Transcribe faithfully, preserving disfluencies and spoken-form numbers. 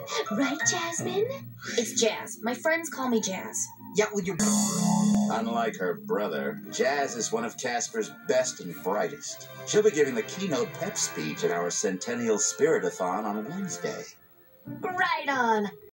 Right, Jasmine? It's Jazz. My friends call me Jazz. Yeah, well, you're... Unlike her brother, Jazz is one of Casper's best and brightest. She'll be giving the keynote pep speech at our Centennial Spiritathon on Wednesday. Right on.